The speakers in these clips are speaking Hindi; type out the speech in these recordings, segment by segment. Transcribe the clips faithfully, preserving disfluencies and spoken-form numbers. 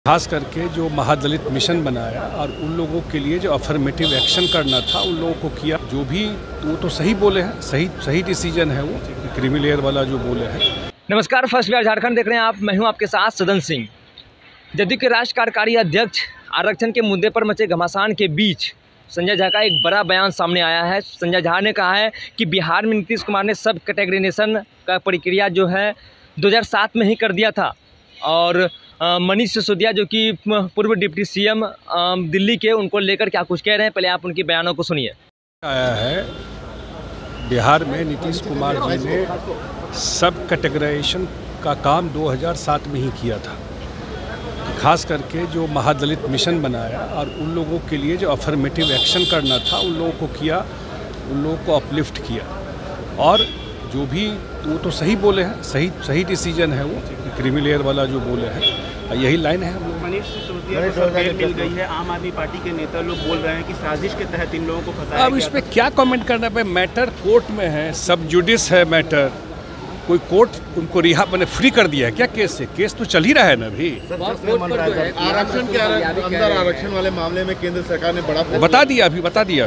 खास करके जो महादलित मिशन बनाया और उन लोगों के लिए जो अफर्मेटिव एक्शन करना था उन लोगों को किया। जो भी वो तो सही बोले हैं, सही सही डिसीजन है वो क्रीमी लेयर वाला जो बोले हैं। नमस्कार, फर्स्ट बिहार झारखंड देख रहे हैं आप। मैं हूं आपके साथ सदन सिंह। जदयू के राष्ट्रीय कार्यकारी अध्यक्ष आरक्षण के मुद्दे पर मचे घमासान के बीच संजय झा का एक बड़ा बयान सामने आया है। संजय झा ने कहा है कि बिहार में नीतीश कुमार ने सब कैटेगराइजेशन का प्रक्रिया जो है दो हज़ार सात में ही कर दिया था और मनीष सिसोदिया जो कि पूर्व डिप्टी सीएम दिल्ली के, उनको लेकर क्या कुछ कह रहे हैं, पहले आप उनके बयानों को सुनिए। आया है बिहार में नीतीश कुमार जी ने सब कैटेगराइजेशन का काम दो हज़ार सात में ही किया था। खास करके जो महादलित मिशन बनाया और उन लोगों के लिए जो अफर्मेटिव एक्शन करना था उन लोगों को किया, उन लोगों को अपलिफ्ट किया। और जो भी वो तो सही बोले हैं, सही सही डिसीजन है वो क्रीमी लेयर वाला जो बोले हैं, यही लाइन है। हम लोग मनीष सिसोदिया को बेल मिल गई है। आम आदमी पार्टी के नेता लोग बोल रहे हैं कि साजिश के तहत इन लोगों को फंसाया। अब इस पे क्या कमेंट करना है? मैटर कोर्ट में है, सब जुडिस है मैटर। कोई कोर्ट उनको रिहा मैंने फ्री कर दिया है क्या केस से? केस तो चल ही रहा है ना अभी। आरक्षण के अंदर आरक्षण वाले मामले में केंद्र सरकार ने बड़ा बता दिया, अभी बता दिया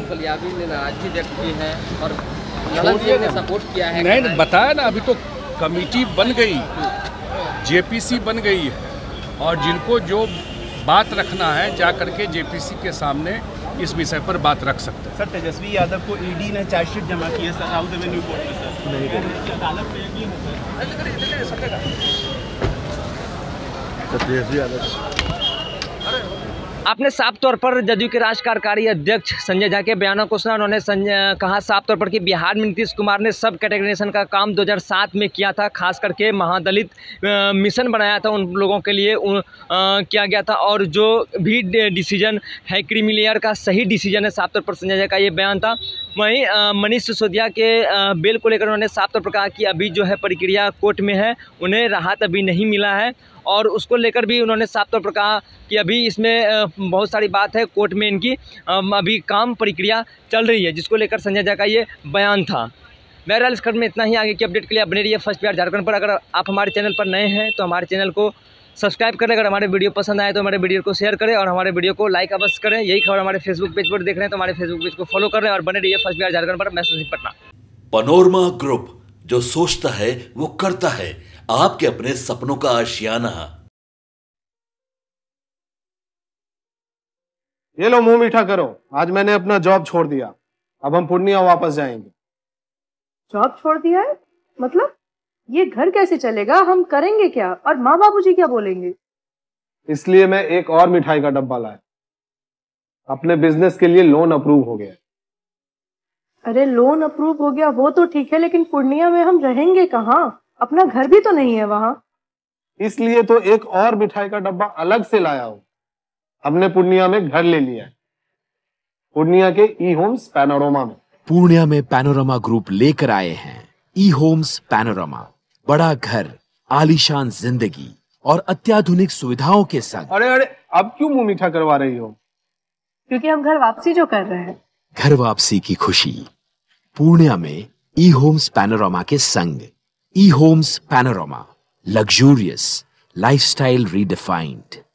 सपोर्ट किया है। नहीं बताया ना, अभी तो कमेटी बन गई, जेपीसी बन गई है और जिनको जो बात रखना है जा करके जेपीसी के सामने इस विषय पर बात रख सकते हैं। सर, तेजस्वी यादव को ईडी ने चार्जशीट जमा की है सर हाउस एवेन्यू कोर्ट में। सर नहीं तेजस्वी यादव आपने साफ तौर पर जदयू के राष्ट्रीय कार्यकारी अध्यक्ष संजय झा के बयानों को सुना। उन्होंने संजय कहा साफ तौर पर कि बिहार में नीतीश कुमार ने सब कैटेगराइजेशन का काम दो हज़ार सात में किया था। खास करके महादलित मिशन बनाया था, उन लोगों के लिए उन, आ, किया गया था। और जो भी डिसीजन है क्रीमी लेयर का सही डिसीजन है। साफ तौर पर संजय झा का ये बयान था। वहीं मनीष सिसोदिया के आ, बेल को लेकर उन्होंने साफ तौर पर कहा कि अभी जो है प्रक्रिया कोर्ट में है, उन्हें राहत अभी नहीं मिला है। और उसको लेकर भी उन्होंने साफ तौर पर कहा कि अभी इसमें बहुत सारी बात है, कोर्ट में इनकी अभी काम प्रक्रिया चल रही है, जिसको लेकर संजय झा का ये बयान था। बहरहाल इस खबर में इतना ही। आगे की अपडेट के लिए बने रहिए फर्स्ट बिहार झारखंड पर। अगर आप हमारे चैनल पर नए हैं तो हमारे चैनल को सब्सक्राइब करें। अगर हमारे वीडियो पसंद आए तो हमारे वीडियो को शेयर करें और हमारे वीडियो को लाइक अवश्य करें। यही खबर हमारे फेसबुक पेज पर देख रहे हैं तो हमारे फेसबुक पेज को फॉलो कर रहे हैं और बने रहिए फर्स्ट बिहार झारखंड पर। मैं संदीप पटना। पनोरमा ग्रुप, जो सोचता है वो करता है। आपके अपने सपनों का आशियाना। ये लो मुंह मीठा करो, आज मैंने अपना जॉब छोड़ दिया। अब हम पूर्णिया वापस जाएंगे। जॉब छोड़ दिया है? मतलब ये घर कैसे चलेगा? हम करेंगे क्या? और माँ बाबूजी क्या बोलेंगे? इसलिए मैं एक और मिठाई का डब्बा लाया। अपने बिजनेस के लिए लोन अप्रूव हो गया। अरे लोन अप्रूव हो गया वो तो ठीक है, लेकिन पूर्णिया में हम रहेंगे कहाँ? अपना घर भी तो नहीं है वहाँ। इसलिए तो एक और मिठाई का डब्बा अलग से लाया हूँ। हमने पूर्णिया में घर ले लिया है, पूर्णिया के ई होम्स पैनोरमा में। पूर्णिया में पैनोरमा ग्रुप लेकर आए हैं ई होम्स पैनोरमा। बड़ा घर, आलीशान जिंदगी और अत्याधुनिक सुविधाओं के संग। अरे अरे अब क्यों मुंह मीठा करवा रही हो? क्योंकि हम घर वापसी जो कर रहे हैं। घर वापसी की खुशी पूर्णिया में ई होम्स पैनोरमा के संग। E homes panorama, luxurious lifestyle redefined.